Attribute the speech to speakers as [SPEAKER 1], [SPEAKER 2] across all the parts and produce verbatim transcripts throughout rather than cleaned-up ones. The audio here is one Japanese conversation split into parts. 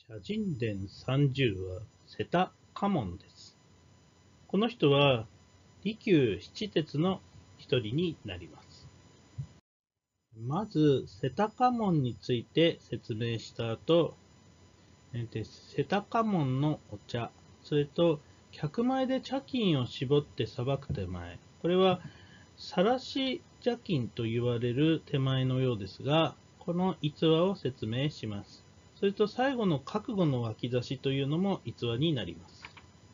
[SPEAKER 1] 茶人伝三十は瀬田家門です。この人は利休七哲の一人になります。まず瀬田家門について説明した後、で瀬田家門のお茶、それと客前で茶巾を絞ってさばく手前、これはさらし茶巾と言われる手前のようですが、この逸話を説明します。それと最後の覚悟の脇差しというのも逸話になります。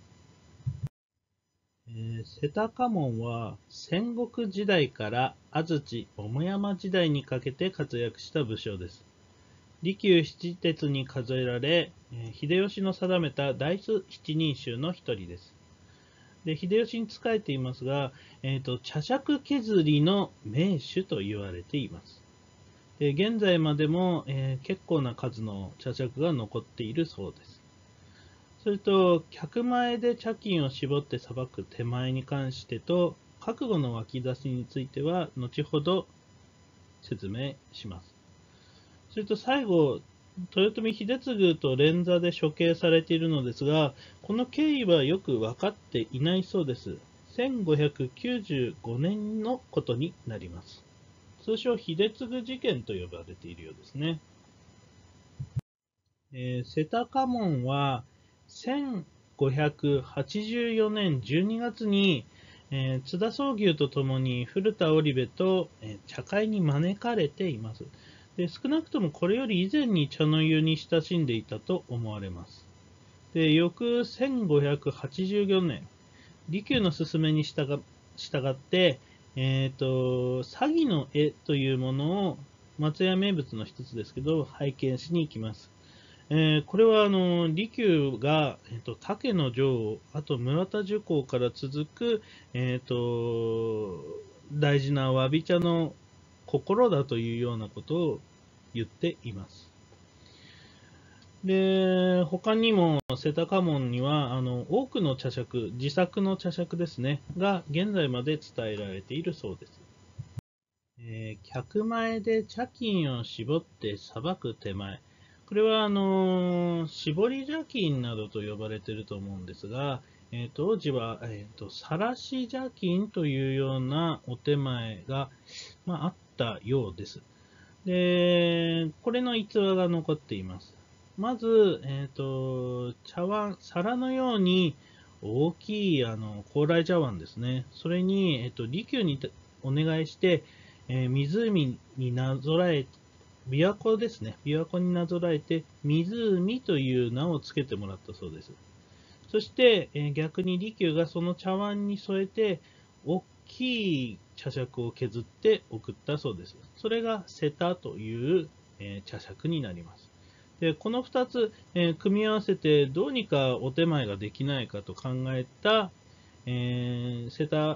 [SPEAKER 1] えー、瀬田家門は戦国時代から安土桃山時代にかけて活躍した武将です。利休七哲に数えられ、秀吉の定めた大七人衆の一人です。で秀吉に仕えていますが、えーと、茶杓削りの名手と言われています。で現在までも、えー、結構な数の茶杓が残っているそうです。それと、客前で茶巾を絞ってさばく手前に関してと、覚悟の脇差しについては、後ほど説明します。それと最後、豊臣秀次と連座で処刑されているのですが、この経緯はよく分かっていないそうです。せんごひゃくきゅうじゅうごねんのことになります。通称秀次事件と呼ばれているようですね。えー、瀬田家門はせんごひゃくはちじゅうよねんじゅうにがつに、えー、津田宗牛とともに古田織部と、えー、茶会に招かれています。で少なくともこれより以前に茶の湯に親しんでいたと思われます。で翌せんごひゃくはちじゅうよねん、利休の勧めに従従って、えーと、詐欺の絵というものを松屋名物の一つですけど拝見しに行きます。えー、これはあの利休が、えーと、竹の城、あと村田寿光から続く、えーと、大事なわび茶の心だというようなことを言っています。で、他にも瀬田家門にはあの多くの茶杓、自作の茶杓ですね、が現在まで伝えられているそうです。えー、客前で茶巾を絞ってさばく手前。これは、あのー、絞り茶巾などと呼ばれていると思うんですが、えー、当時は、えーと、さらし茶巾というようなお手前が、まあ、あったようです。で、これの逸話が残っています。まず、えーと、茶碗、皿のように大きいあの高麗茶碗ですね。それに、えーと、利休にお願いして、えー、湖になぞらえ、琵琶湖ですね。琵琶湖になぞらえて、湖という名を付けてもらったそうです。そして、えー、逆に利休がその茶碗に添えて、大きい茶杓を削って送ったそうです。それが瀬田という、えー、茶杓になります。でこのふたつ、えー、組み合わせてどうにかお手前ができないかと考えた、えー、瀬田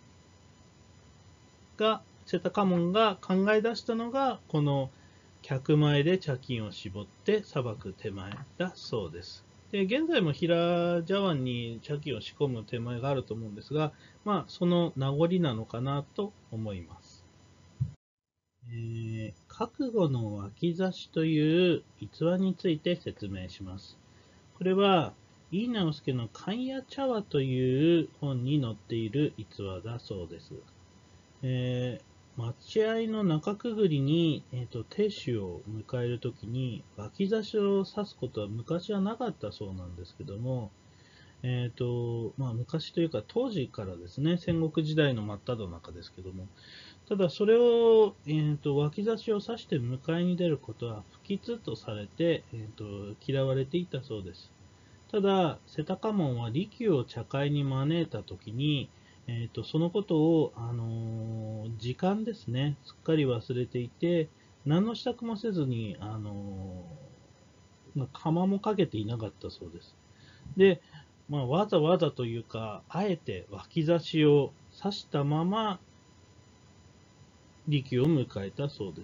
[SPEAKER 1] が、瀬田家門が考え出したのが、この客前で茶巾を絞ってさばく手前だそうです。で現在も平茶碗に茶巾を仕込む手前があると思うんですが、まあ、その名残なのかなと思います。えー、覚悟の脇差しという逸話について説明します。これは、井伊直弼の勘や茶話という本に載っている逸話だそうです。えー、待合の中くぐりに、えーと、亭主を迎えるときに脇差しを指すことは昔はなかったそうなんですけども、えーとまあ、昔というか当時からですね、戦国時代の真っ只中ですけども、ただそれを、えーと、脇差しを指して迎えに出ることは不吉とされて、えーと、嫌われていたそうです。ただ、瀬田家門は利休を茶会に招いたときに、えーと、そのことを、あのー、時間ですね、すっかり忘れていて、何の支度もせずに、あのー、まあ、釜もかけていなかったそうです。で、まあ、わざわざというか、あえて脇差しを刺したまま、利休を迎えたそうです。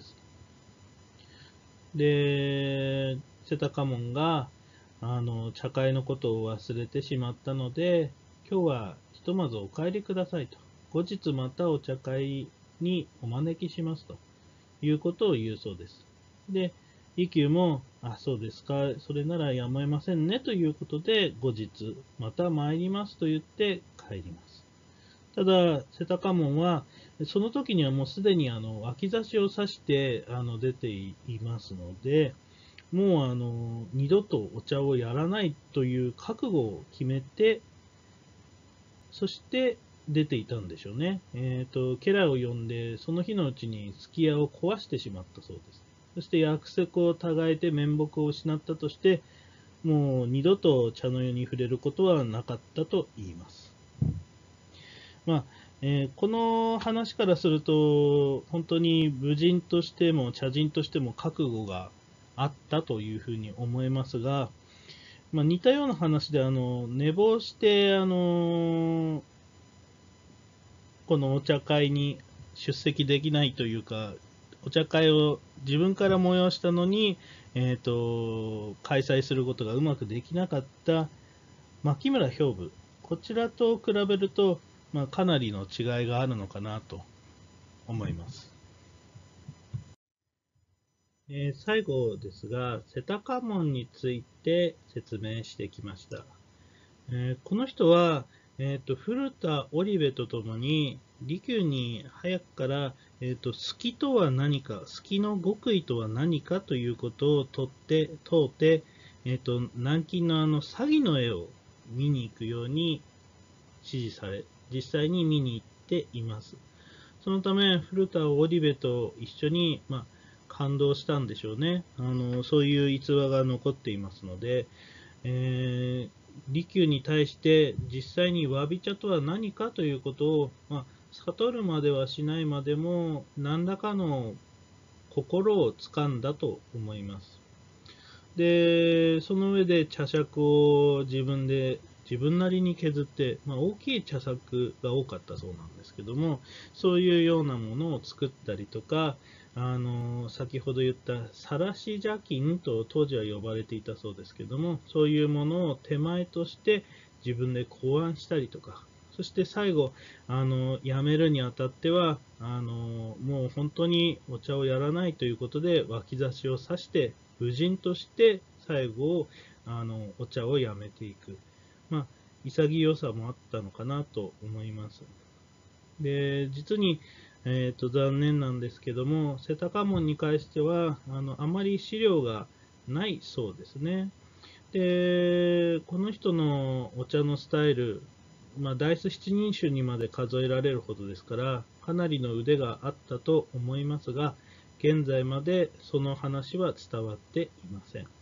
[SPEAKER 1] で、瀬田家門が、あの、茶会のことを忘れてしまったので、今日はひとまずお帰りくださいと。後日またお茶会にお招きしますということを言うそうです。で、 利休も、あ、そうですか、それならやむを得ませんねということで、後日、また参りますと言って帰ります。ただ、瀬高門は、その時にはもうすでにあの脇差しを刺してあの出ていますので、もうあの二度とお茶をやらないという覚悟を決めて、そして出ていたんでしょうね。えっと、家来を呼んで、その日のうちにすき家を壊してしまったそうです。そして約束をたがえて面目を失ったとして、もう二度と茶の湯に触れることはなかったと言います。まあえーこの話からすると、本当に武人としても茶人としても覚悟があったというふうに思えますが、まあ、似たような話であの寝坊してあのこのお茶会に出席できないというか、お茶会を自分から催したのに、えーと、開催することがうまくできなかった牧村兵部、こちらと比べると、まあ、かなりの違いがあるのかなと思います。えー最後ですが、瀬高門について説明してきました。えーこの人は、えーと、古田織部とともに、利休に早くから、えーと、好きとは何か、好きの極意とは何かということを問って問うて、えーと、南京のあの詐欺の絵を見に行くように指示され、実際に見に行っています。そのため、古田織部と一緒に、まあ、感動したんでしょうね。あのそういう逸話が残っていますので、えー、利休に対して実際に詫び茶とは何かということを、まあ、悟るまではしないまでも何らかの心をつかんだと思います。で、その上で茶杓を自分で自分なりに削って、まあ、大きい茶杓が多かったそうなんですけども、そういうようなものを作ったりとか、あの先ほど言った晒し茶巾と当時は呼ばれていたそうですけども、そういうものを手前として自分で考案したりとか、そして最後、あの辞めるにあたってはあの、もう本当にお茶をやらないということで、脇差しを刺して、武人として最後あのお茶をやめていく、まあ、潔さもあったのかなと思います。で実に、えーと、残念なんですけども、瀬高門に関してはあのあまり資料がないそうですね。でこの人のお茶のスタイル、まあ、大須七人衆にまで数えられるほどですから、かなりの腕があったと思いますが、現在までその話は伝わっていません。